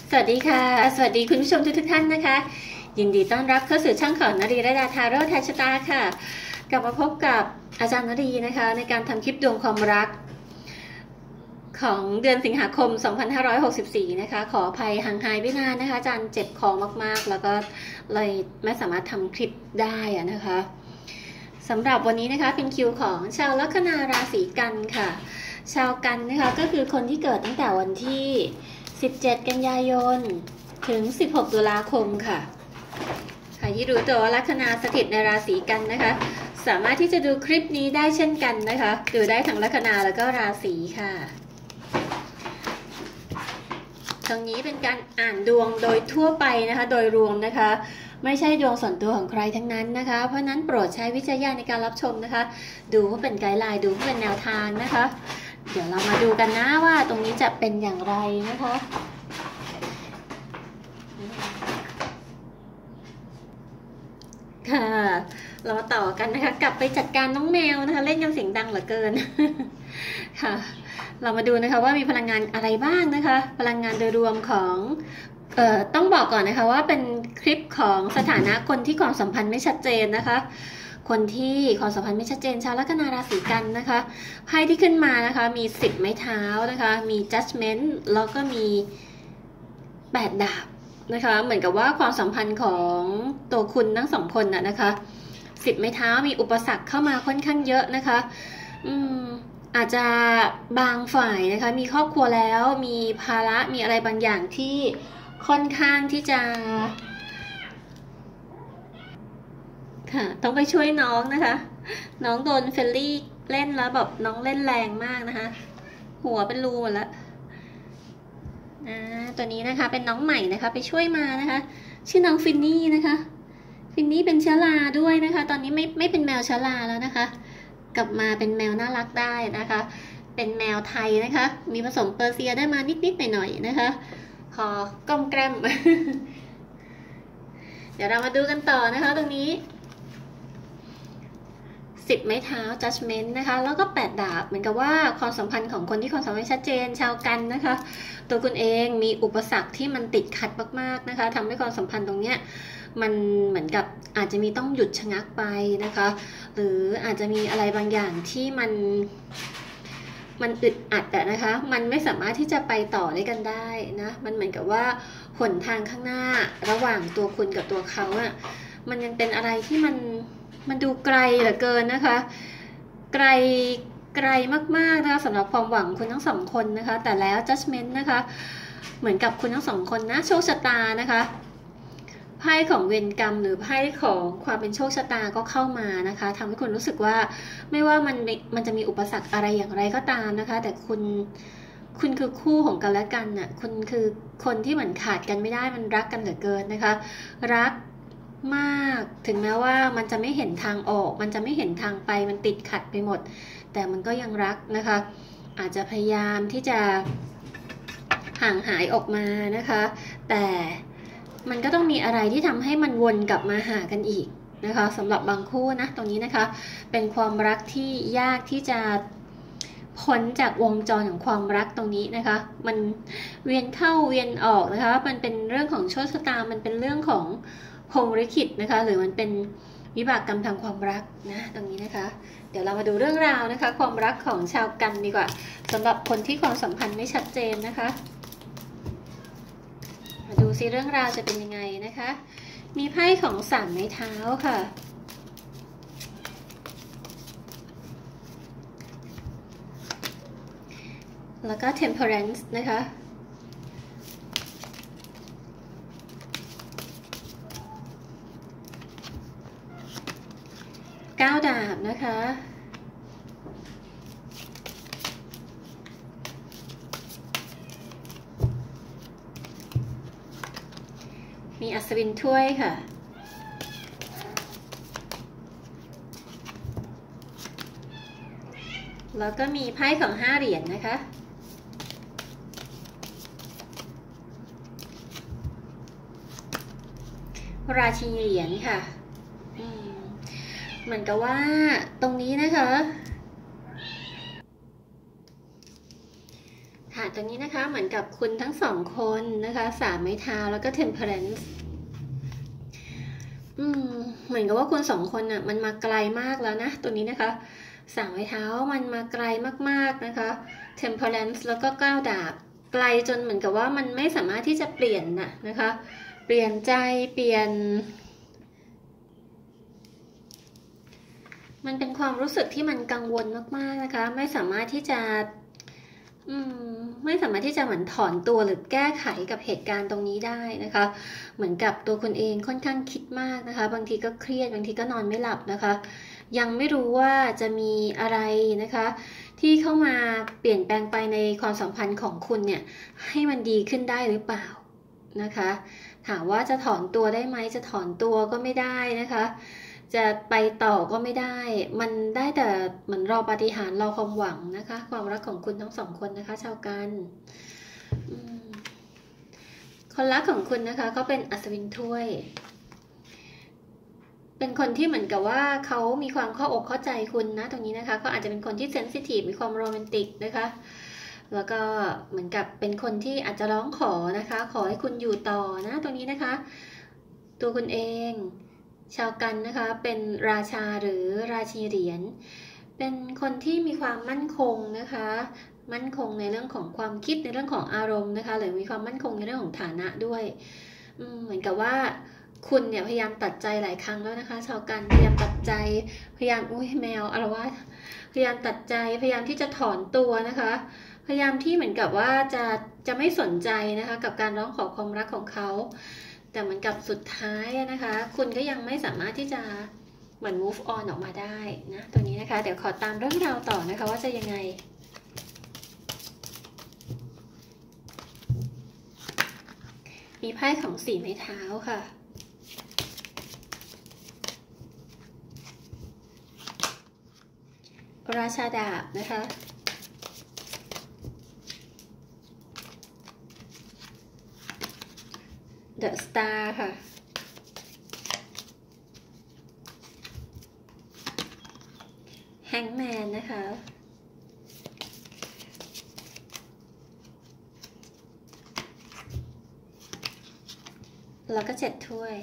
สวัสดีค่ะสวัสดีคุณผู้ชมทุกท่านนะคะยินดีต้อนรับเข้าสู่ช่องของนรีระดาทาโร่ทายชะตาค่ะกลับมาพบกับอาจารย์นรีนะคะในการทำคลิปดวงความรักของเดือนสิงหาคม 2564 นะคะขออภัยห่างหายไปนานนะคะอาจารย์เจ็บคอมากๆแล้วก็เลยไม่สามารถทำคลิปได้นะคะสำหรับวันนี้นะคะเป็นคิวของชาวลัคนาราศีกันค่ะชาวกันนะคะก็คือคนที่เกิดตั้งแต่วันที่17 กันยายนถึง16 ตุลาคมค่ะใครที่รู้ตัวว่าลัคนาสถิตในราศีกันนะคะสามารถที่จะดูคลิปนี้ได้เช่นกันนะคะดูได้ทั้งลัคนาแล้วก็ราศีค่ะตรงนี้เป็นการอ่านดวงโดยทั่วไปนะคะโดยรวมนะคะไม่ใช่ดวงส่วนตัวของใครทั้งนั้นนะคะเพราะนั้นโปรดใช้วิจารณญาณในการรับชมนะคะดูว่าเป็นไกด์ไลน์ดูว่าเป็นแนวทางนะคะเดี๋ยวเรามาดูกันนะว่าตรงนี้จะเป็นอย่างไรนะคะค่ะเรามาต่อกันนะคะกลับไปจัดการน้องแมวนะคะเล่นกันเสียงดังเหลือเกินค่ะเรามาดูนะคะว่ามีพลังงานอะไรบ้างนะคะพลังงานโดยรวมของต้องบอกก่อนนะคะว่าเป็นคลิปของสถานะคนที่ความสัมพันธ์ไม่ชัดเจนนะคะคนที่ความสัมพันธ์ไม่ชัดเจนชาวลัคนาราศีกันนะคะไพ่ที่ขึ้นมานะคะมี10 ไม้เท้านะคะมี judgment แล้วก็มี8 ดาบนะคะเหมือนกับว่าความสัมพันธ์ของตัวคุณทั้งสองคนนะคะ10 ไม้เท้ามีอุปสรรคเข้ามาค่อนข้างเยอะนะคะอาจจะบางฝ่ายนะคะมีครอบครัวแล้วมีภาระมีอะไรบางอย่างที่ค่อนข้างที่จะค่ะต้องไปช่วยน้องนะคะน้องโดนเฟลลี่เล่นแล้วแบบน้องเล่นแรงมากนะคะหัวเป็นรูหมดแล้วตัวนี้นะคะเป็นน้องใหม่นะคะไปช่วยมานะคะชื่อน้องฟินนี่นะคะฟินนี่เป็นชลาด้วยนะคะตอนนี้ไม่เป็นแมวชลาแล้วนะคะกลับมาเป็นแมวน่ารักได้นะคะเป็นแมวไทยนะคะมีผสมเปอร์เซียได้มานิดๆหน่อยๆนะคะคอกลมแกล้ม เดี๋ยวเรามาดูกันต่อนะคะตรงนี้10 ไม้เท้า judgment นะคะแล้วก็8 ดาบเหมือนกับว่าความสัมพันธ์ของคนที่ความสัมพันธ์ชัดเจนชาวกันนะคะตัวคุณเองมีอุปสรรคที่มันติดขัดมากๆนะคะทำให้ความสัมพันธ์ตรงเนี้ยมันเหมือนกับอาจจะมีต้องหยุดชะงักไปนะคะหรืออาจจะมีอะไรบางอย่างที่มันอึดอัดนะคะมันไม่สามารถที่จะไปต่อด้วยกันได้นะมันเหมือนกับว่าหนทางข้างหน้าระหว่างตัวคุณกับตัวเขาอะมันยังเป็นอะไรที่มันดูไกลเหลือเกินนะคะไกลมากๆนะคะสำหรับความหวังคุณทั้งสองคนนะคะแต่แล้ว judgment นะคะเหมือนกับคุณทั้งสองคนนะโชคชะตานะคะไพ่ของเวรกรรมหรือไพ่ของความเป็นโชคชะตาก็เข้ามานะคะทำให้คุณรู้สึกว่าไม่ว่ามันจะมีอุปสรรคอะไรอย่างไรก็ตามนะคะแต่คุณคือคู่ของกันและกันน่ะคุณคือคนที่เหมือนขาดกันไม่ได้มันรักกันเหลือเกินนะคะรักมากถึงแม้ว่ามันจะไม่เห็นทางออกมันจะไม่เห็นทางไปมันติดขัดไปหมดแต่มันก็ยังรักนะคะอาจจะพยายามที่จะห่างหายออกมานะคะแต่มันก็ต้องมีอะไรที่ทำให้มันวนกลับมาหากันอีกนะคะสำหรับบางคู่นะตรงนี้นะคะเป็นความรักที่ยากที่จะพ้นจากวงจรของความรักตรงนี้นะคะมันเวียนเข้าเวียนออกนะคะมันเป็นเรื่องของโชคชะตามันเป็นเรื่องของพรหมลิขิตนะคะหรือมันเป็นวิบากกรรมทางความรักนะตรงนี้นะคะเดี๋ยวเรามาดูเรื่องราวนะคะความรักของชาวกันดีกว่าสำหรับคนที่ความสัมพันธ์ไม่ชัดเจนนะคะมาดูซิเรื่องราวจะเป็นยังไงนะคะมีไพ่ของ3 ไม้เท้าค่ะแล้วก็ temperance นะคะ9 ดาบนะคะมีอัศวินถ้วยค่ะแล้วก็มีไพ่ของ5 เหรียญนะคะราชินีเหรียญค่ะเหมือนกับว่าตรงนี้นะคะฐาตรงนี้นะคะเหมือนกับคุณทั้งสองคนนะคะ3 ไม้เท้าแล้วก็ Temperance เหมือนกับว่าคุณ2 คนน่ะมันมาไกลมากแล้วนะตัวนี้นะคะ3 ไม้เท้ามันมาไกลมากๆนะคะ Temperance แล้วก็9 ดาบไกลจนเหมือนกับว่ามันไม่สามารถที่จะเปลี่ยนนะคะเปลี่ยนใจเปลี่ยนมันเป็นความรู้สึกที่มันกังวลมากๆนะคะไม่สามารถที่จะเหมือนถอนตัวหรือแก้ไขกับเหตุการณ์ตรงนี้ได้นะคะเหมือนกับตัวคุณเองค่อนข้างคิดมากนะคะบางทีก็เครียดบางทีก็นอนไม่หลับนะคะยังไม่รู้ว่าจะมีอะไรนะคะที่เข้ามาเปลี่ยนแปลงไปในความสัมพันธ์ของคุณเนี่ยให้มันดีขึ้นได้หรือเปล่านะคะถามว่าจะถอนตัวได้ไหมจะถอนตัวก็ไม่ได้นะคะจะไปต่อก็ไม่ได้มันได้แต่เหมือนรอปาฏิหาริย์รอความหวังนะคะความรักของคุณทั้ง2 คนนะคะชาวกันคนรักของคุณนะคะก็เป็นอัศวินถ้วยเป็นคนที่เหมือนกับว่าเขามีความเข้าอกเข้าใจคุณนะตรงนี้นะคะก็อาจจะเป็นคนที่เซนซิทีฟมีความโรแมนติกนะคะแล้วก็เหมือนกับเป็นคนที่อาจจะร้องขอนะคะขอให้คุณอยู่ต่อนะตรงนี้นะคะตัวคุณเองชาวกันนะคะเป็นราชาหรือราชินีเหรียญเป็นคนที่มีความมั่นคงนะคะมั่นคงในเรื่องของความคิดในเรื่องของอารมณ์นะคะหรือมีความมั่นคงในเรื่องของฐานะด้วยเหมือนกับว่าคุณเนี่ยพยายามตัดใจหลายครั้งแล้วนะคะชาวกันพยายามตัดใจพยายามแมวอะไรวะพยายามตัดใจพยายามที่จะถอนตัวนะคะพยายามที่เหมือนกับว่าจะไม่สนใจนะคะกับการร้องขอความรักของเขาแต่เหมือนกับสุดท้ายนะคะคุณก็ยังไม่สามารถที่จะเหมือน move on ออกมาได้นะตัวนี้นะคะเดี๋ยวขอตามเรื่องราวต่อนะคะว่าจะยังไงมีไพ่ของ4 ไม้เท้าค่ะราชาดาบนะคะThe Star ค่ะ Hangman นะคะแล้วก็7 ถ้วย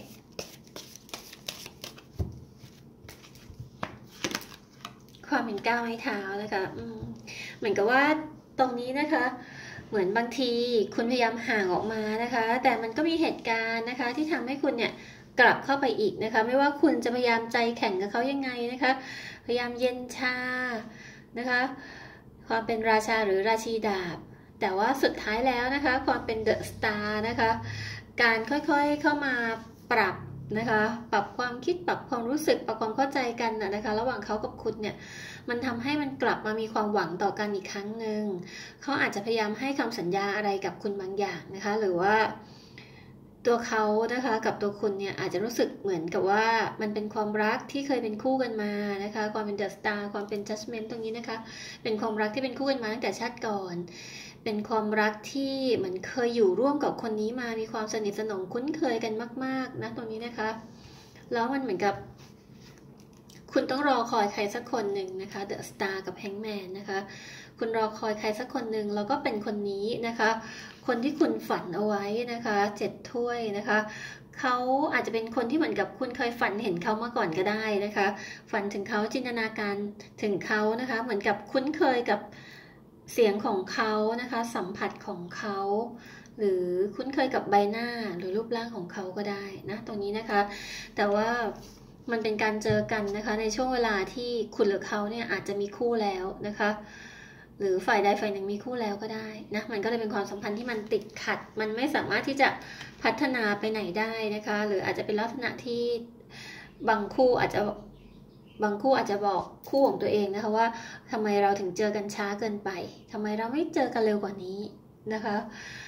ความเป็น9 ไม้เท้านะคะเหมือนกับว่าตรงนี้นะคะเหมือนบางทีคุณพยายามห่างออกมานะคะแต่มันก็มีเหตุการณ์นะคะที่ทำให้คุณเนี่ยกลับเข้าไปอีกนะคะไม่ว่าคุณจะพยายามใจแข็งกับเขายังไงนะคะพยายามเย็นชานะคะความเป็นราชาหรือราชีดาบแต่ว่าสุดท้ายแล้วนะคะความเป็นเดอะสตาร์นะคะการค่อยๆเข้ามาปรับนะคะปรับความคิดปรับความรู้สึกปรับความเข้าใจกันนะคะระหว่างเขากับคุณเนี่ยมันทำให้มันกลับมามีความหวังต่อกันอีกครั้งหนึ่งเขาอาจจะพยายามให้คำสัญญาอะไรกับคุณบางอย่างนะคะหรือว่าตัวเขานะคะกับตัวคุณเนี่ยอาจจะรู้สึกเหมือนกับว่ามันเป็นความรักที่เคยเป็นคู่กันมานะคะความเป็นเดอะสตาร์ความเป็นจัดเมนต์ตรงนี้นะคะเป็นความรักที่เป็นคู่กันมาตั้งแต่ชาติก่อนเป็นความรักที่เหมือนเคยอยู่ร่วมกับคนนี้มามีความสนิทสนมคุ้นเคยกันมากๆนะตรงนี้นะคะแล้วมันเหมือนกับคุณต้องรอคอยใครสักคนหนึ่งนะคะเดอะสตาร์กับแฮงแมนนะคะคุณรอคอยใครสักคนหนึ่งแล้วก็เป็นคนนี้นะคะคนที่คุณฝันเอาไว้นะคะ7 ถ้วยนะคะเขาอาจจะเป็นคนที่เหมือนกับคุณเคยฝันเห็นเขามาก่อนก็ได้นะคะฝันถึงเขาจินตนาการถึงเขานะคะเหมือนกับคุ้นเคยกับเสียงของเขานะคะสัมผัสของเขาหรือคุ้นเคยกับใบหน้าหรือรูปร่างของเขาก็ได้นะตรงนี้นะคะแต่ว่ามันเป็นการเจอกันนะคะในช่วงเวลาที่คุณหรือเขาเนี่ยอาจจะมีคู่แล้วนะคะหรือฝ่ายใดฝ่ายหนึ่งมีคู่แล้วก็ได้นะมันก็เลยเป็นความสัมพันธ์ที่มันติดขัดมันไม่สามารถที่จะพัฒนาไปไหนได้นะคะหรืออาจจะเป็นลักษณะที่บางคู่อาจจะบอกคู่ของตัวเองนะคะว่าทำไมเราถึงเจอกันช้าเกินไปทำไมเราไม่เจอกันเร็วกว่านี้นะคะ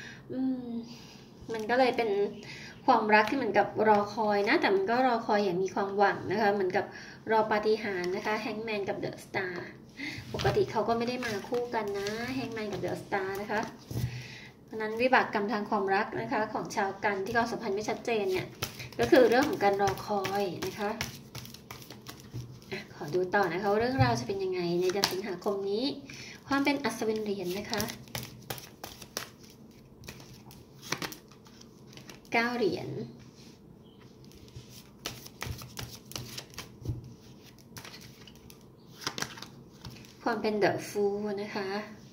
มันก็เลยเป็นความรักที่เหมือนกับรอคอยนะแต่มันก็รอคอยอย่างมีความหวังนะคะเหมือนกับรอปาฏิหาริย์นะคะแฮงแมนกับเดอะสตาร์ปกติเขาก็ไม่ได้มาคู่กันนะแฮงแมนกับเดอะสตาร์นะคะเพราะนั้นวิบากกรรมทางความรักนะคะของชาวกันที่ความสัมพันธ์ไม่ชัดเจนเนี่ยก็คือเรื่องของการรอคอยนะคะขอดูต่อนะคะว่าเรื่องราวจะเป็นยังไงในเดือนสิงหาคมนี้ความเป็นอัศวินเหรียญนะคะ 9 เหรียญความเป็นเดอะฟูลนะคะ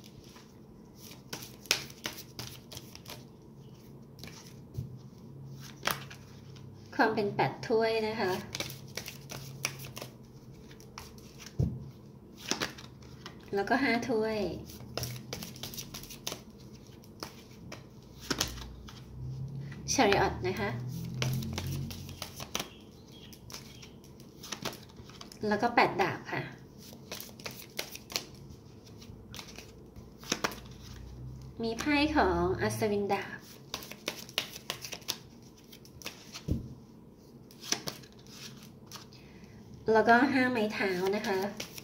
ความเป็น8 ถ้วยนะคะแล้วก็5 ถ้วยชาริออตนะคะแล้วก็8 ดาบค่ะมีไพ่ของอัศวินดาบแล้วก็5 ไม้เท้านะคะ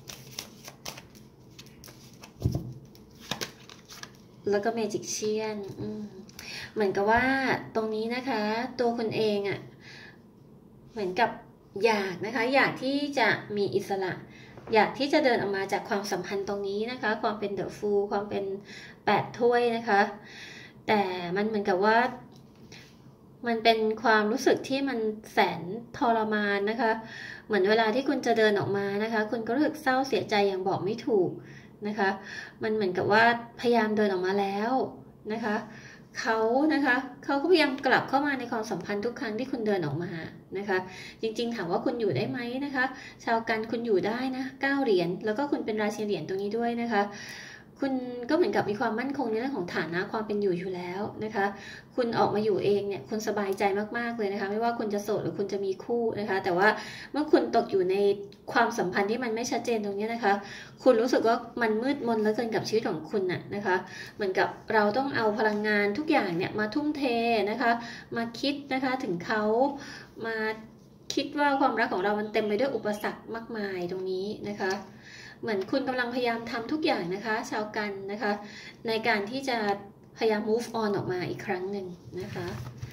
แล้วก็เมจิกเชียนเหมือนกับว่าตรงนี้นะคะตัวคุณเองอ่ะเหมือนกับอยากนะคะอยากที่จะมีอิสระอยากที่จะเดินออกมาจากความสัมพันธ์ตรงนี้นะคะความเป็นเดอะฟูลความเป็น8 ถ้วยนะคะแต่มันเหมือนกับว่ามันเป็นความรู้สึกที่มันแสนทรมานนะคะเหมือนเวลาที่คุณจะเดินออกมานะคะคุณก็รู้สึกเศร้าเสียใจอย่างบอกไม่ถูกนะคะมันเหมือนกับว่าพยายามเดินออกมาแล้วนะคะเขาก็พยายามกลับเข้ามาในความสัมพันธ์ทุกครั้งที่คุณเดินออกมานะคะจริงๆถามว่าคุณอยู่ได้ไหมนะคะชาวกันคุณอยู่ได้นะ9 เหรียญแล้วก็คุณเป็นราชินีเหรียญตรงนี้ด้วยนะคะคุณก็เหมือนกับมีความมั่นคงในเรื่องของฐานะความเป็นอยู่แล้วนะคะคุณออกมาอยู่เองเนี่ยคุณสบายใจมากๆเลยนะคะไม่ว่าคุณจะโสดหรือคุณจะมีคู่นะคะแต่ว่าเมื่อคุณตกอยู่ในความสัมพันธ์ที่มันไม่ชัดเจนตรงนี้นะคะคุณรู้สึกว่ามันมืดมนเหลือเกินกับชีวิตของคุณน่ะนะคะเหมือนกับเราต้องเอาพลังงานทุกอย่างเนี่ยมาทุ่มเทนะคะมาคิดนะคะถึงเขามาคิดว่าความรักของเรามันเต็มไปด้วยอุปสรรคมากมายตรงนี้นะคะเหมือนคุณกำลังพยายามทำทุกอย่างนะคะชาวกันนะคะในการที่จะพยายาม move on ออกมาอีกครั้งหนึ่งนะคะ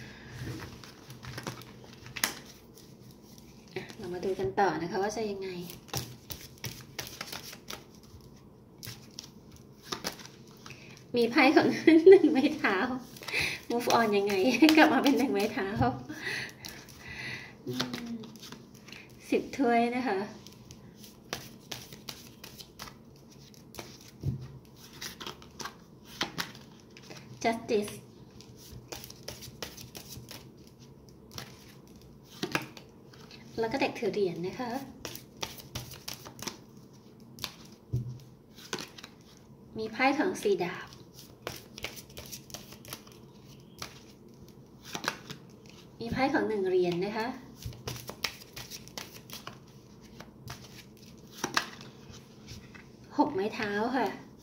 เรามาดูกันต่อนะคะว่าจะยังไงมีไพ่ของ 1 ไม้เท้า move on ยังไงกลับมาเป็น1 ไม้เท้า10 ถ้วยนะคะ justice แล้วก็เด็กถือเหรียญนะคะมีไพ่ของ4 ดาบมีไพ่ของ1 เหรียญนะคะ6 ไม้เท้าค่ะ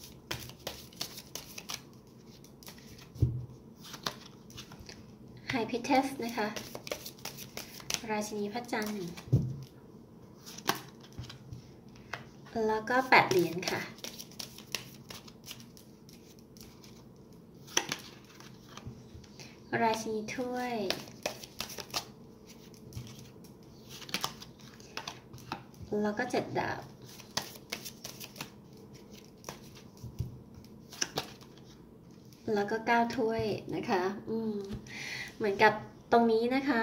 ไฮพิเทสนะคะราชินีพระจันทร์แล้วก็8 เหรียญค่ะราชินีถ้วยแล้วก็7 ดาบแล้วก็9 ถ้วยนะคะเหมือนกับตรงนี้นะคะ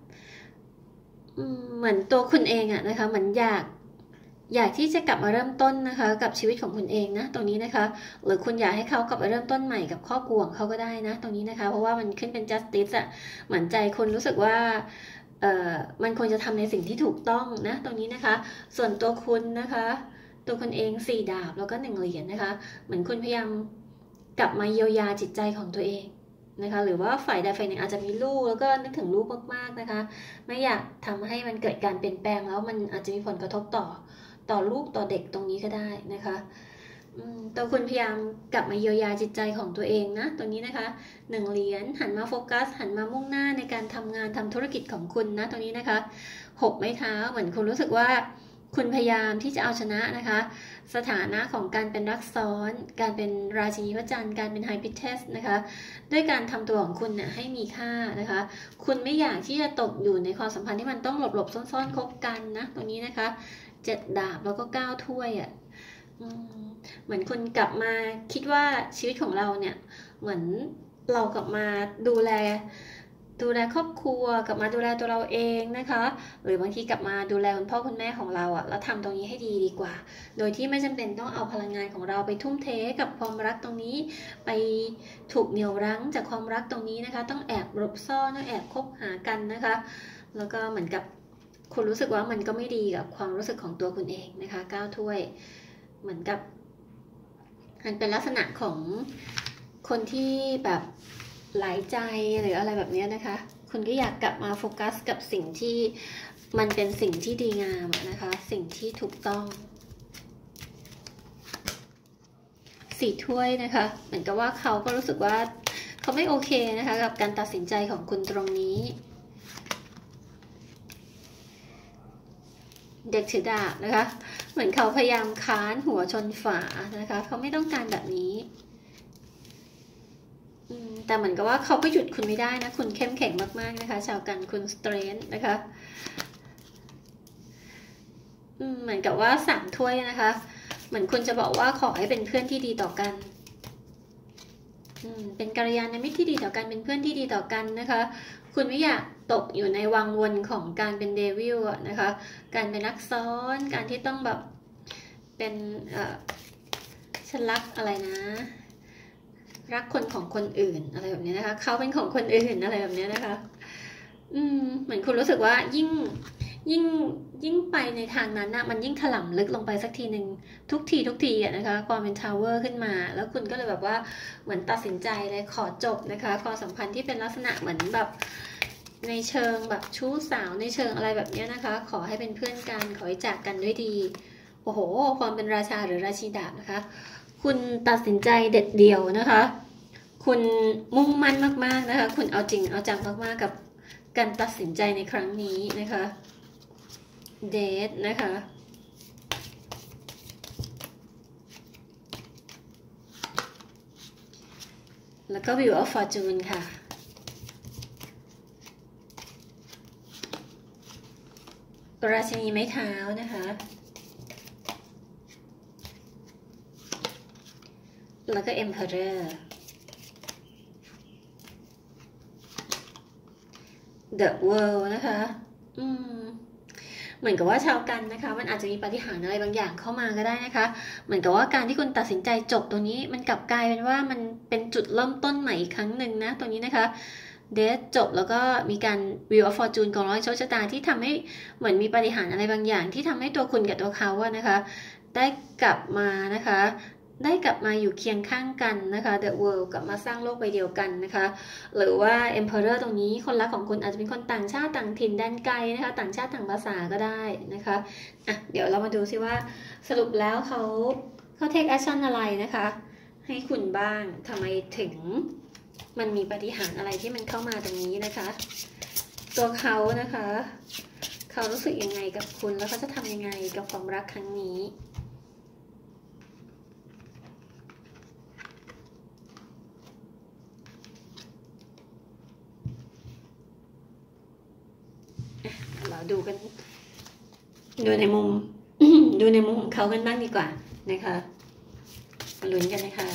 เหมือนตัวคุณเองอะนะคะเหมือนอยากที่จะกลับมาเริ่มต้นนะคะกับชีวิตของคุณเองนะตรงนี้นะคะหรือคุณอยากให้เขากลับมาเริ่มต้นใหม่กับครอบครัวของเขาก็ได้นะตรงนี้นะคะเพราะว่ามันขึ้นเป็น justice อะเหมือนใจคุณรู้สึกว่ามันควรจะทำในสิ่งที่ถูกต้องนะตรงนี้นะคะส่วนตัวคุณนะคะตัวคุณเอง4 ดาบแล้วก็1 เหรียญนะคะเหมือนคุณพยายามกลับมาเยียวยาจิตใจของตัวเองนะคะหรือว่าฝ่ายใดฝ่ายหนึ่งอาจจะมีลูกแล้วก็นึกถึงลูกมากๆนะคะไม่อยากทำให้มันเกิดการเปลี่ยนแปลงแล้วมันอาจจะมีผลกระทบต่อลูกต่อเด็กตรงนี้ก็ได้นะคะตัวคุณพยายามกลับมาเยียวยาจิตใจของตัวเองนะตรงนี้นะคะ1 เหรียญหันมาโฟกัสหันมามุ่งหน้าในการทำงานทำธุรกิจของคุณนะตรงนี้นะคะ6 ไม้เท้าเหมือนคุณรู้สึกว่าคุณพยายามที่จะเอาชนะนะคะสถานะของการเป็นรักซ้อนการเป็นราชินีพระจันทร์การเป็นไฮพิเทสนะคะด้วยการทำตัวของคุณเนี่ยให้มีค่านะคะคุณไม่อยากที่จะตกอยู่ในความสัมพันธ์ที่มันต้องหลบซ่อนๆคบกันนะตรงนี้นะคะ7 ดาบแล้วก็9 ถ้วยอ่ะเหมือนคุณกลับมาคิดว่าชีวิตของเราเนี่ยเหมือนเรากลับมาดูแลดูแลครอบครัวกลับมาดูแลตัวเราเองนะคะหรือบางทีกลับมาดูแลคุณพ่อคุณแม่ของเราอ่ะแล้วทำตรงนี้ให้ดีกว่าโดยที่ไม่จำเป็นต้องเอาพลังงานของเราไปทุ่มเทกับความรักตรงนี้ไปถูกเหนี่ยวรั้งจากความรักตรงนี้นะคะต้องแอบหลบซ่อนต้องแอบคบหากันนะคะแล้วก็เหมือนกับคุณรู้สึกว่ามันก็ไม่ดีกับความรู้สึกของตัวคุณเองนะคะ9 ถ้วยเหมือนกับมันเป็นลักษณะของคนที่แบบหลายใจหรืออะไรแบบนี้นะคะคุณก็อยากกลับมาโฟกัสกับสิ่งที่มันเป็นสิ่งที่ดีงามนะคะสิ่งที่ถูกต้อง4 ถ้วยนะคะเหมือนกับว่าเขาก็รู้สึกว่าเขาไม่โอเคนะคะกับการตัดสินใจของคุณตรงนี้เด็กถือดาบนะคะเหมือนเขาพยายามค้านหัวชนฝานะคะเขาไม่ต้องการแบบนี้แต่เหมือนกับว่าเขาก็หยุดคุณไม่ได้นะคุณเข้มแข็งมากๆนะคะชาวกันคุณสเตรนท์นะคะเหมือนกับว่า3 ถ้วยนะคะเหมือนคุณจะบอกว่าขอให้เป็นเพื่อนที่ดีต่อกันเป็นกัลยาณมิตรที่ดีต่อกันเป็นเพื่อนที่ดีต่อกันนะคะคุณไม่อยากตกอยู่ในวังวนของการเป็นเดวิลนะคะการเป็นนักซ้อนการที่ต้องแบบเป็นฉันรักอะไรนะรักคนของคนอื่นอะไรแบบนี้นะคะเขาเป็นของคนอื่นอะไรแบบนี้นะคะเหมือนคุณรู้สึกว่ายิ่งไปในทางนั้นนะมันยิ่งถล่ำลึกลงไปสักทีหนึ่งทุกทีนะคะความเป็นทาวเวอร์ขึ้นมาแล้วคุณก็เลยแบบว่าเหมือนตัดสินใจเลยขอจบนะคะความสัมพันธ์ที่เป็นลักษณะเหมือนแบบในเชิงแบบชู้สาวในเชิงอะไรแบบนี้นะคะขอให้เป็นเพื่อนกันขอให้จากกันด้วยดีโอ้โหความเป็นราชาหรือราชินีดาบนะคะคุณตัดสินใจเด็ดเดี่ยวนะคะคุณมุ่งมั่นมากๆนะคะคุณเอาจริงเอาจังมากๆกับการตัดสินใจในครั้งนี้นะคะเดทนะคะแล้วก็ Wheel of Fortune ค่ะราชินีไม้เท้านะคะแล้วก็ Emperor The World นะคะเหมือนกับว่าชาวกันนะคะมันอาจจะมีปาฏิหาริย์อะไรบางอย่างเข้ามาก็ได้นะคะเหมือนกับว่าการที่คุณตัดสินใจจบตรงนี้มันกลับกลายเป็นว่ามันเป็นจุดเริ่มต้นใหม่อีกครั้งหนึ่งนะตรงนี้นะคะเดทจบแล้วก็มีการ Wheel of Fortune กองร้อยโชคชะตาที่ทำให้เหมือนมีปาฏิหาริย์อะไรบางอย่างที่ทำให้ตัวคุณกับตัวเขาอะนะคะได้กลับมานะคะได้กลับมาอยู่เคียงข้างกันนะคะ The World กลับมาสร้างโลกใบเดียวกันนะคะหรือว่า Emperor ตรงนี้คนรักของคุณอาจจะเป็นคนต่างชาติต่างถิ่นแดนไกลนะคะต่างชาติต่างภาษาก็ได้นะคะเดี๋ยวเรามาดูซิว่าสรุปแล้วเขาtake action อะไรนะคะให้คุณบ้างทำไมถึงมันมีปาฏิหาริย์อะไรที่มันเข้ามาตรงนี้นะคะตัวเขานะคะเขารู้สึกยังไงกับคุณแล้วเขาจะทำยังไงกับความรักครั้งนี้เราดูกันดูในมุมของเขากันบ้างดีกว่านะคะมาลุ้นกันนะคะ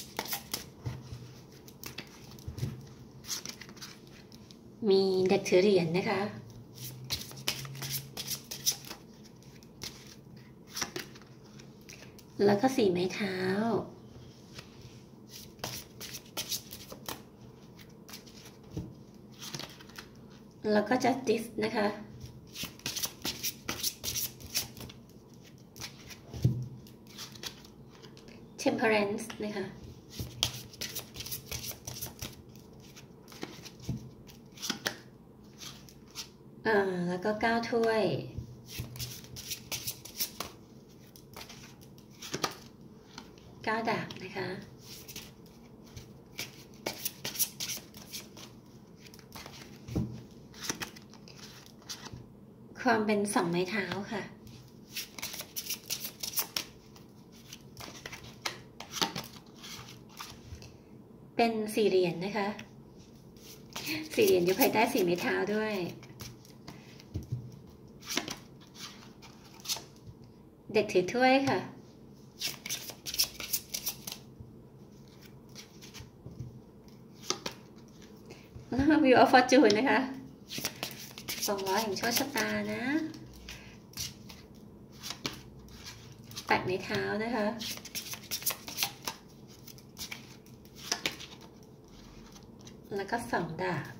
มีเด็กถือเหรียญนะคะแล้วก็4 ไม้เท้าแล้วก็ Justice นะคะ Temperance นะคะแล้วก็9 ถ้วย9 ดาบนะคะความเป็น2 ไม้เท้าค่ะเป็น4 เหรียญนะคะ4 เหรียญอยู่ภายใต้4 ไม้เท้าด้วยเด็กถือถ้วยค่ะ Wheel of Fortune นะคะ2ล้อแห่งโชคชะตานะแปะในเท้านะคะแล้วก็2 ดาบ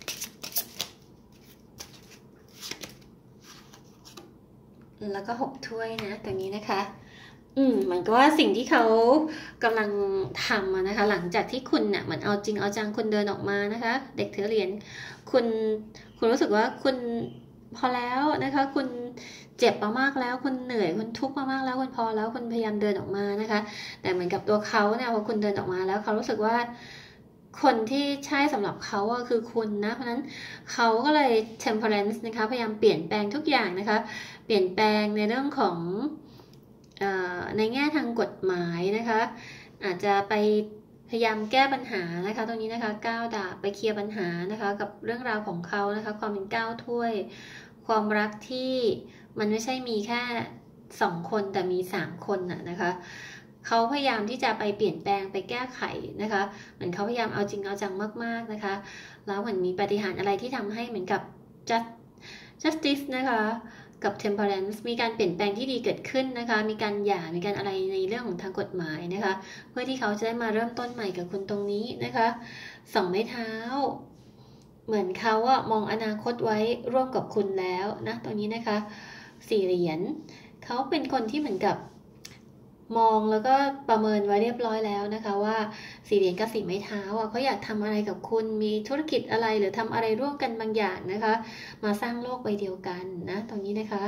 แล้วก็6 ถ้วยนะตรงนี้นะคะเหมือนกับว่าสิ่งที่เขากำลังทำนะคะหลังจากที่คุณเนี่ยเหมือนเอาจริงเอาจังคุณเดินออกมานะคะเด็กถือเหรียญคุณรู้สึกว่าคุณพอแล้วนะคะคุณเจ็บมามากแล้วคุณเหนื่อยคุณทุกข์มามากแล้วคุณพอแล้วคุณพยายามเดินออกมานะคะแต่เหมือนกับตัวเขาเนี่ยพอคุณเดินออกมาแล้วเขารู้สึกว่าคนที่ใช่สำหรับเขาคือคุณนะเพราะนั้นเขาก็เลย temperance นะคะพยายามเปลี่ยนแปลงทุกอย่างนะคะเปลี่ยนแปลงในเรื่องของในแง่ทางกฎหมายนะคะอาจจะไปพยายามแก้ปัญหานะคะตรงนี้นะคะ9 ดาบไปเคลียร์ปัญหานะคะกับเรื่องราวของเขานะคะความเป็น9 ถ้วยความรักที่มันไม่ใช่มีแค่2 คนแต่มี3 คนนะคะเขาพยายามที่จะไปเปลี่ยนแปลงไปแก้ไขนะคะเหมือนเขาพยายามเอาจริงเอาจังมากๆนะคะแล้วเหมือนมีปาฏิหาริย์อะไรที่ทำให้เหมือนกับ justice นะคะกับ temperance มีการเปลี่ยนแปลงที่ดีเกิดขึ้นนะคะมีการหย่ามีการอะไรในเรื่องของทางกฎหมายนะคะเพื่อที่เขาจะได้มาเริ่มต้นใหม่กับคุณตรงนี้นะคะ2 ไม้เท้าเหมือนเขามองอนาคตไว้ร่วมกับคุณแล้วนะตรงนี้นะคะ4 เหรียญเขาเป็นคนที่เหมือนกับมองแล้วก็ประเมินไว้เรียบร้อยแล้วนะคะว่า4 เหรียญกับ4 ไม้เท้าเขาอยากทำอะไรกับคุณมีธุรกิจอะไรหรือทำอะไรร่วมกันบางอย่างนะคะมาสร้างโลกใบเดียวกันนะตรงนี้นะคะ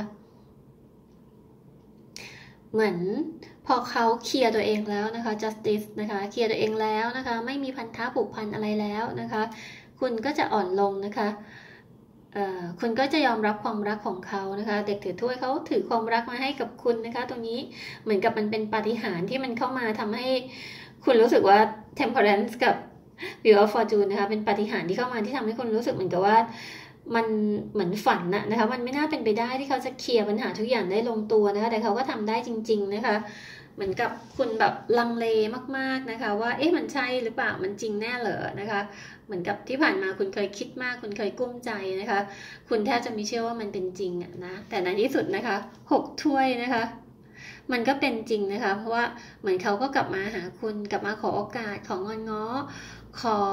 เหมือนพอเขาเคลียร์ตัวเองแล้วนะคะ justice นะคะเคลียร์ตัวเองแล้วนะคะไม่มีพันธะผูกพันอะไรแล้วนะคะคุณก็จะอ่อนลงนะคะคุณก็จะยอมรับความรักของเขานะคะเด็กถือถ้วยเขาถือความรักมาให้กับคุณนะคะตรงนี้เหมือนกับมันเป็นปาฏิหาริย์ที่มันเข้ามาทำให้คุณรู้สึกว่า temperance กับ Wheel of Fortune นะคะเป็นปาฏิหาริย์ที่เข้ามาที่ทำให้คุณรู้สึกเหมือนกับว่ามันเหมือนฝันนะคะมันไม่น่าเป็นไปได้ที่เขาจะเคลียร์ปัญหาทุกอย่างได้ลงตัวนะคะแต่เขาก็ทำได้จริงๆนะคะเหมือนกับคุณแบบลังเลมากๆนะคะว่ามันใช่หรือเปล่ามันจริงแน่เหรอนะคะเหมือนกับที่ผ่านมาคุณเคยคิดมากคุณเคยกุ้มใจนะคะคุณแทบจะไม่เชื่อว่ามันเป็นจริงนะแต่ในที่สุดนะคะ6 ถ้วยนะคะมันก็เป็นจริงนะคะเพราะว่าเหมือนเขาก็กลับมาหาคุณกลับมาขอโอกาสของงอนง้อขอ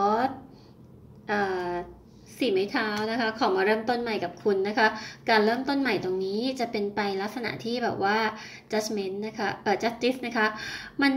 4 ไม้เท้านะคะขอมาเริ่มต้นใหม่กับคุณนะคะการเริ่มต้นใหม่ตรงนี้จะเป็นไปลักษณะที่แบบว่า judgment นะคะjustice นะคะมัน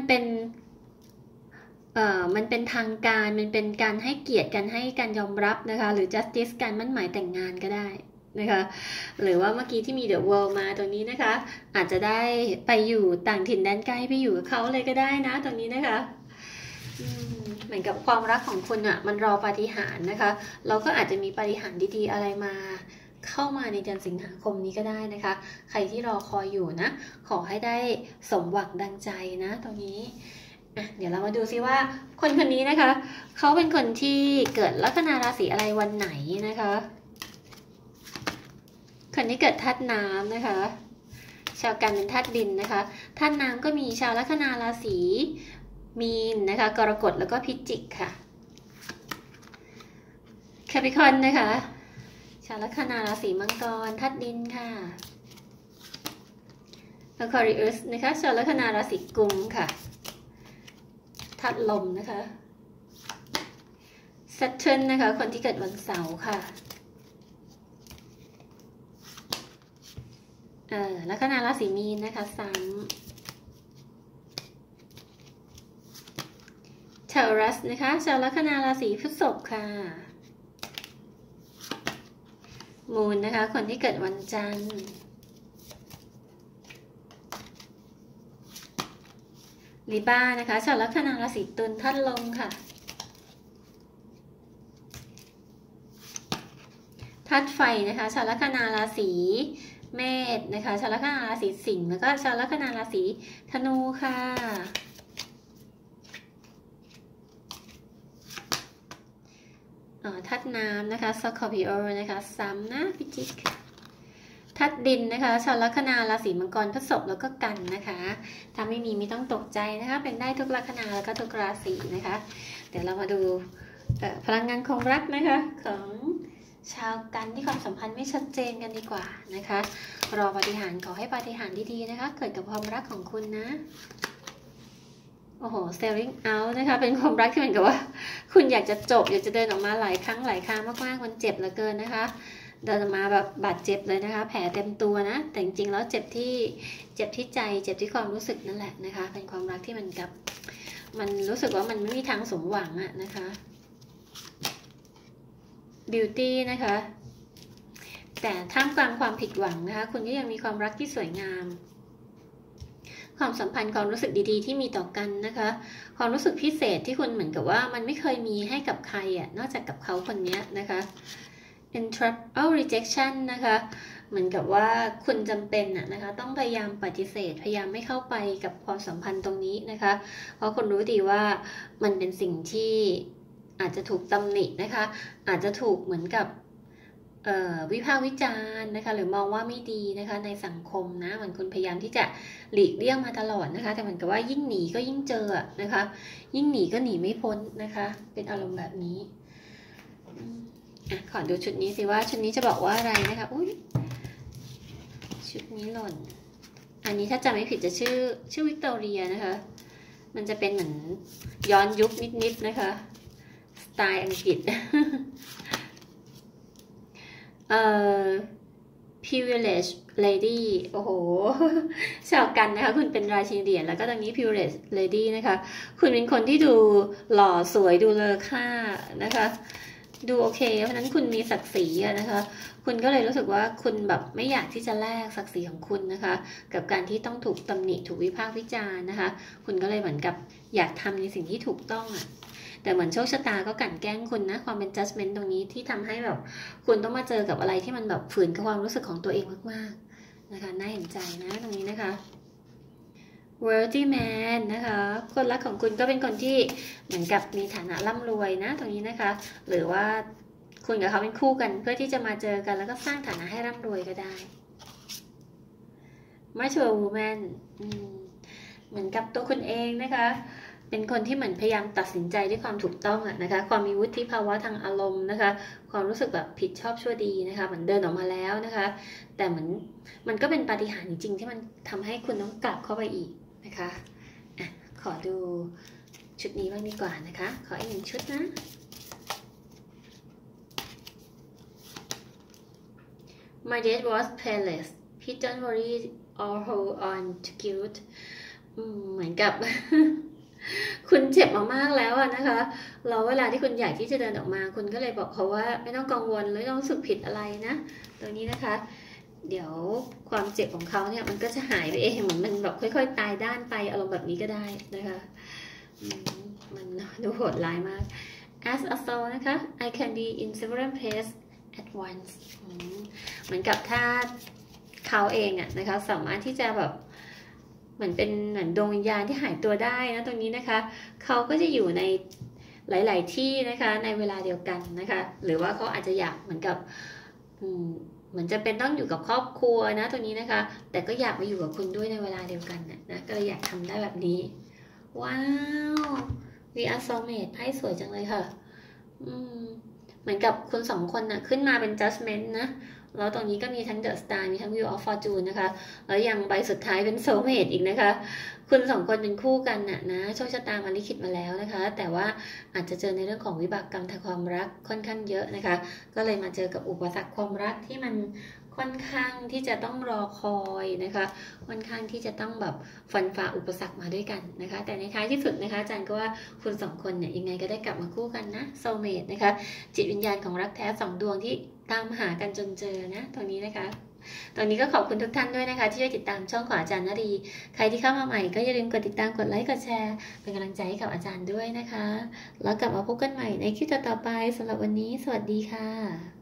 เป็นทางการมันเป็นการให้เกียรติกันให้การยอมรับนะคะหรือ justice การมั่นหมายแต่งงานก็ได้นะคะหรือว่าเมื่อกี้ที่มี the world มาตรงนี้นะคะอาจจะได้ไปอยู่ต่างถิ่นแดนไกลไปอยู่กับเขาเลยก็ได้นะตรงนี้นะคะเหมือนกับความรักของคุณมันรอปาฏิหาริย์นะคะเราก็อาจจะมีปาฏิหาริย์ดีๆอะไรมาเข้ามาในเดือนสิงหาคมนี้ก็ได้นะคะใครที่รอคอยอยู่นะขอให้ได้สมหวังดังใจนะตรงนี้เดี๋ยวเรามาดูซิว่าคนคนนี้นะคะเขาเป็นคนที่เกิดลัคนาราศีอะไรวันไหนนะคะคนที่เกิดธาตุน้ำนะคะชาวกันเป็นธาตุดินนะคะธาตุน้ำก็มีชาวลัคนาราศีมีนนะคะกรกฎแล้วก็พิจิกค่ะแคปิคอนนะคะชาวลัคนาราศีมังกรธาตุดินค่ะอควาริอุสนะคะชาวลัคนาราศีกุมค่ะธาตุลมนะคะ Saturn นะคะคนที่เกิดวันเสาร์ค่ะลัคนาราศีมีนนะคะซ้ำเทารัสนะคะชาวลัคนาราศีพฤษภค่ะมูนนะคะคนที่เกิดวันจันทร์ลิบ้านะคะชาวลัคนาราศีตุลธาตุลมค่ะธาตุไฟนะคะชาวลัคนาราศีเมษนะคะชาวลัคนาราศีสิงห์แล้วก็ชาวลัคนาราศีธนูค่ะธาตุน้ำนะคะสคอร์ปิโอนะคะซ้ำนะพิจิกธาตุดินนะคะชาวลัคนาราศีมังกรพฤษภแล้วก็กันนะคะถ้าไม่มีไม่ต้องตกใจนะคะเป็นได้ทุกลัคนาแล้วก็ทุกราศีนะคะเดี๋ยวเรามาดูพลังงานของรักนะคะของชาวกันที่ความสัมพันธ์ไม่ชัดเจนกันดีกว่านะคะรอปาฏิหาริย์ขอให้ปาฏิหาริย์ดีๆนะคะเกิดกับความรักของคุณนะโอ้โห selling out นะคะเป็นความรักที่เหมือนกับว่าคุณอยากจะจบอยากจะเดินออกมาหลายครั้งหลายครามากๆมันเจ็บเหลือเกินนะคะเดินออกมาแบบบาดเจ็บเลยนะคะแผลเต็มตัวนะแต่จริงๆแล้วเจ็บที่ใจเจ็บที่ความรู้สึกนั่นแหละนะคะเป็นความรักที่มันรู้สึกว่ามันไม่มีทางสมหวังอะนะคะ beauty นะคะแต่ท่ามกลางความผิดหวังนะคะคุณก็ยังมีความรักที่สวยงามความสัมพันธ์ความรู้สึกดีๆที่มีต่อกันนะคะความรู้สึกพิเศษที่คุณเหมือนกับว่ามันไม่เคยมีให้กับใครอ่ะนอกจากกับเขาคนนี้นะคะ entrap rejection นะคะเหมือนกับว่าคุณจำเป็นนะคะต้องพยายามปฏิเสธพยายามไม่เข้าไปกับความสัมพันธ์ตรงนี้นะคะเพราะคุณรู้ดีว่ามันเป็นสิ่งที่อาจจะถูกตำหนินะคะอาจจะถูกเหมือนกับวิพากษ์วิจารณ์นะคะหรือมองว่าไม่ดีนะคะในสังคมนะเหมือนคุณพยายามที่จะหลีกเลี่ยงมาตลอดนะคะแต่เหมือนกับว่ายิ่งหนีก็ยิ่งเจอนะคะยิ่งหนีก็หนีไม่พ้นนะคะเป็นอารมณ์แบบนี้ขอดูชุดนี้สิว่าชุดนี้จะบอกว่าอะไรนะคะอุ๊ยชุดนี้หล่นอันนี้ถ้าจำไม่ผิดจะชื่อวิกตอเรียนะคะมันจะเป็นเหมือนย้อนยุคนิดๆนะคะสไตล์อังกฤษprivilege lady โอ้โหชาวกันนะคะคุณเป็นราชินีเหรียญแล้วก็ตรงนี้ privilege lady นะคะคุณเป็นคนที่ดูหล่อสวยดูเลอค่านะคะดูโอเคเพราะนั้นคุณมีศักดิ์ศรีนะคะคุณก็เลยรู้สึกว่าคุณแบบไม่อยากที่จะแลกศักดิ์ศรีของคุณนะคะกับการที่ต้องถูกตำหนิถูกวิพากษ์วิจารณ์นะคะคุณก็เลยเหมือนกับอยากทำในสิ่งที่ถูกต้องแต่เหมือนโชคชะตาก็กลั่นแกล้งคุณนะความเป็น judgment ตรงนี้ที่ทำให้แบบคุณต้องมาเจอกับอะไรที่มันแบบฝืนกับความรู้สึกของตัวเองมากๆนะคะน่าเห็นใจนะตรงนี้นะคะ wealthy man นะคะคนรักของคุณก็เป็นคนที่เหมือนกับมีฐานะร่ำรวยนะตรงนี้นะคะหรือว่าคุณกับเขาเป็นคู่กันเพื่อที่จะมาเจอกันแล้วก็สร้างฐานะให้ร่ำรวยก็ได้ mature woman เหมือนกับตัวคุณเองนะคะเป็นคนที่เหมือนพยายามตัดสินใจด้วยความถูกต้องนะคะความมีวุฒิภาวะทางอารมณ์นะคะความรู้สึกแบบผิดชอบชั่วดีนะคะเหมือนเดินออกมาแล้วนะคะแต่เหมือนมันก็เป็นปาฏิหาริย์จริงๆที่มันทำให้คุณต้องกลับเข้าไปอีกนะคะขอดูชุดนี้บ้างดีกว่านะคะขออีกหนึ่งชุดนะ My date was painless Please don't worry or hold on to guilt เหมือนกับ คุณเจ็บมามากแล้วนะคะเราเวลาที่คุณอยากที่จะเดินออกมาคุณก็เลยบอกเขาว่าไม่ต้องกังวลไม่ต้องรู้สึกผิดอะไรนะตัวนี้นะคะเดี๋ยวความเจ็บของเขาเนี่ยมันก็จะหายไปเองเหมือนมันแบบค่อยๆตายด้านไปอารมณ์แบบนี้ก็ได้นะคะมันดูโหดร้ายมาก As a soul นะคะ I can be in several places at once เหมือนกับถ้าเขาเองนะคะสามารถที่จะแบบเหมือนดวงวิญญาณที่หายตัวได้นะตรงนี้นะคะเขาก็จะอยู่ในหลายๆที่นะคะในเวลาเดียวกันนะคะหรือว่าเขาอาจจะอยากเหมือนกับเหมือนจะเป็นต้องอยู่กับครอบครัวนะตรงนี้นะคะแต่ก็อยากมาอยู่กับคุณด้วยในเวลาเดียวกันนะก็เลยอยากทำได้แบบนี้ว้าว We are soulmate ไพ่สวยจังเลยค่ะเหมือนกับคุณสองคนขึ้นมาเป็น judgment นะแล้วตรงนี้ก็มีทั้ง The Star มีทั้ง Wheel of Fortune นะคะแล้วยังใบสุดท้ายเป็น Soulmate อีกนะคะคุณสองคนเป็นคู่กันนะโชคชะตามันลิขิตมาแล้วนะคะแต่ว่าอาจจะเจอในเรื่องของวิบากกรรมทางความรักค่อนข้างเยอะนะคะก็เลยมาเจอกับอุปสรรคความรักที่มันค่อนข้างที่จะต้องรอคอยนะคะค่อนข้างที่จะต้องแบบฟันฝ่าอุปสรรคมาด้วยกันนะคะแต่ในท้ายที่สุดนะคะอาจารย์ก็ว่าคุณสองคนเนี่ยยังไงก็ได้กลับมาคู่กันนะ Soulmate นะคะจิตวิญญาณของรักแท้สองดวงที่ตามหากันจนเจอนะตรงนี้นะคะตอนนี้ก็ขอบคุณทุกท่านด้วยนะคะที่ได้ติดตามช่องของอาจารย์นรีใครที่เข้ามาใหม่ก็อย่าลืมกดติดตามกดไลค์กดแชร์เป็นกำลังใจให้กับอาจารย์ด้วยนะคะแล้วกลับมาพบกันใหม่ในคลิปต่อไปสำหรับวันนี้สวัสดีค่ะ